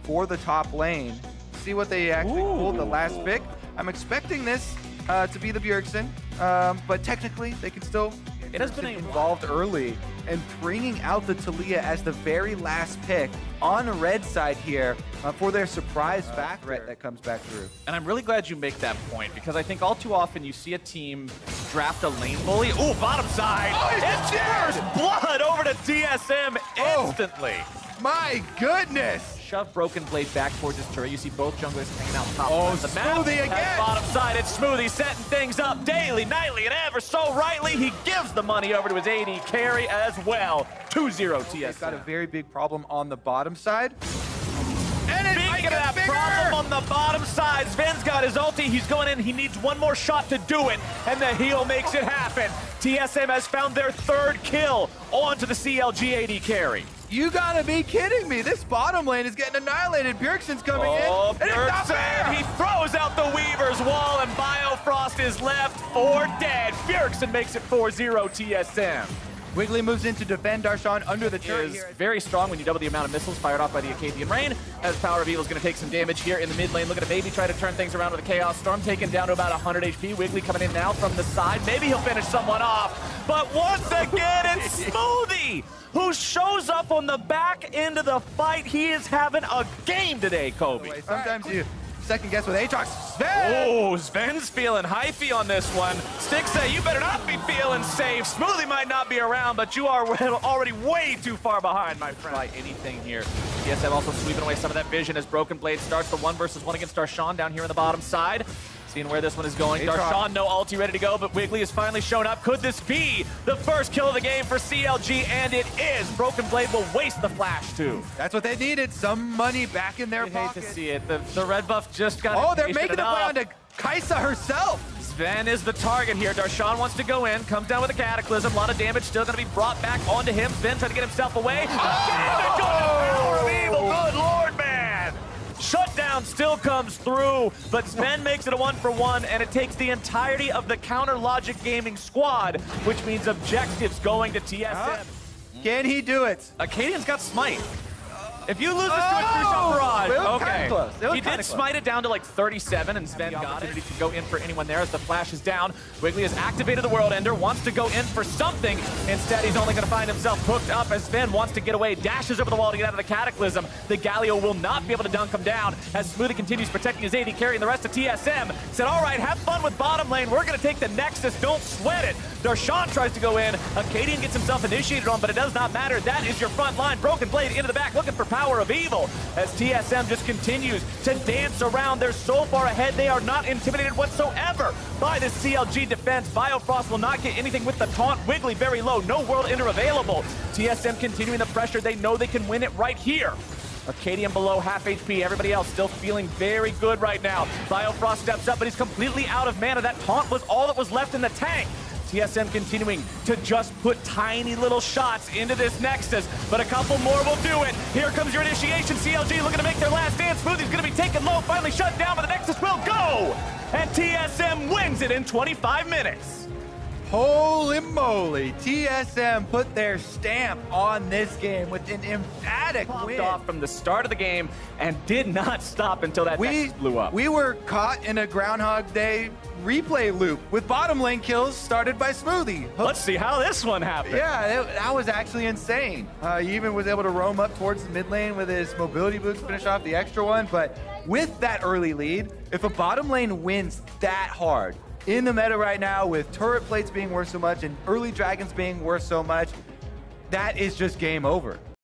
for the top lane. See what they actually pulled the last pick. I'm expecting this to be the Bjergsen, but technically they can still It has been involved early, and bringing out the Taliyah as the very last pick on the red side here for their surprise back threat that comes back through. And I'm really glad you make that point, because I think all too often you see a team draft a lane bully. Ooh, bottom side. Oh, he's It's dead! first blood over to TSM instantly. My goodness! Shove Broken Blade back towards his turret. You see both junglers hanging out top of the map. Smoothie again! At bottom side, it's Smoothie setting things up daily, nightly, and ever so rightly. He gives the money over to his AD carry as well. 2-0 TSM. He's got a very big problem on the bottom side. And it might Speaking of get that bigger! problem on the bottom side, Sven's got his ulti. He's going in. He needs one more shot to do it, and the heal makes it happen. TSM has found their third kill onto the CLG AD carry. You gotta be kidding me. This bottom lane is getting annihilated. Bjergsen's coming in. And it's not fair. He throws out the Weaver's wall, and Biofrost is left for dead. Bjergsen makes it 4-0 TSM. Wiggly moves in to defend Darshan under the turret Is here. very strong when you double the amount of missiles fired off by the Acadian Rain, as Power of Evil is going to take some damage here in the mid lane. Look at a Baby try to turn things around with a Chaos Storm, taken down to about 100 HP. Wiggly coming in now from the side. Maybe he'll finish someone off, but once again, it's Smoothie who shows up on the back end of the fight. He is having a game today, Kobe. Sometimes you second guess with Aatrox. Sven! Oh, Sven's feeling hypey on this one. Sticks say you better not be feeling safe. Smoothie might not be around, but you are already way too far behind, my friend. By anything here. TSM also sweeping away some of that vision as Broken Blade starts the 1-versus-1 against Darshan down here on the bottom side. Seeing where this one is going. Darshan, no ulti ready to go, but Wiggly has finally shown up. Could this be the first kill of the game for CLG? And it is. Broken Blade will waste the flash, too. That's what they needed. Some money back in their I hate pocket. to see it. The red buff just got Oh, they're impatient making a play enough. onto Kai'Sa herself. Sven is the target here. Darshan wants to go in, comes down with a Cataclysm. A lot of damage still going to be brought back onto him. Sven trying to get himself away. Power of Evil. Good Lord, man. Shutdown still comes through, but Sven makes it a 1-for-1, and it takes the entirety of the Counter Logic Gaming squad, which means objectives going to TSM. Can he do it? Acadian's got Smite. If you lose this to a True Shot Barrage, It was okay. kinda close. It was He kinda did close. smite it down to like 37, and Sven got opportunity to go in for anyone there as the flash is down. Wiggly has activated the World Ender, wants to go in for something. Instead, he's only going to find himself hooked up as Sven wants to get away, dashes over the wall to get out of the Cataclysm. The Galio will not be able to dunk him down as Smoothie continues protecting his AD carry, and the rest of TSM said, all right, have fun with bottom lane. We're going to take the Nexus. Don't sweat it. Darshan tries to go in. Acadian gets himself initiated on, but it does not matter. That is your front line. Broken Blade into the back, looking for Power of Evil as TSM just continues to dance around. They're so far ahead, they are not intimidated whatsoever by the CLG defense. Biofrost will not get anything with the taunt. Wiggly very low, no World Ender available. TSM continuing the pressure. They know they can win it right here. Acadian below half HP. Everybody else still feeling very good right now. Biofrost steps up, but he's completely out of mana. That taunt was all that was left in the tank. TSM continuing to just put tiny little shots into this Nexus, but a couple more will do it. Here comes your initiation. CLG looking to make their last dance. Smoothie's going to be taken low, finally shut down, but the Nexus will go! And TSM wins it in 25 minutes. Holy moly. TSM put their stamp on this game with an emphatic win. Off from the start of the game and did not stop until that Nexus blew up. We were caught in a Groundhog Day replay loop with bottom lane kills started by Smoothie. Let's see how this one happened. Yeah, that was actually insane. He even was able to roam up towards the mid lane with his mobility boots, finish off the extra one. But with that early lead, if a bottom lane wins that hard, in the meta right now with turret plates being worth so much and early dragons being worth so much, that is just game over.